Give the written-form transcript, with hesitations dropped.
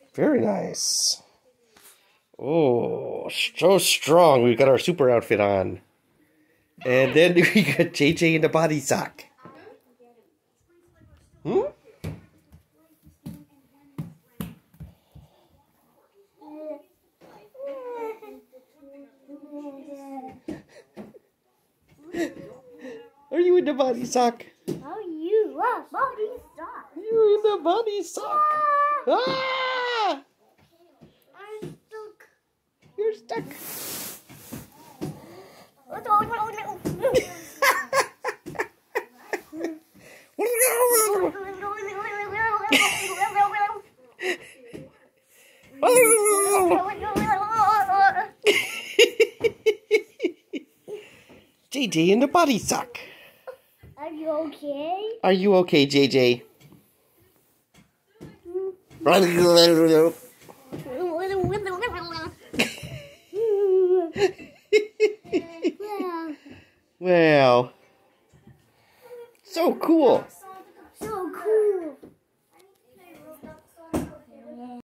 Very nice. Oh, so strong. We've got our super outfit on. And then we got JJ in the body sock. Hmm? Are you in the body sock? Oh, you are body sock. You're in the body sock. Ah! I'm stuck. You're stuck. JJ in the body sock. Are you okay? Are you okay, JJ? Wow. So cool.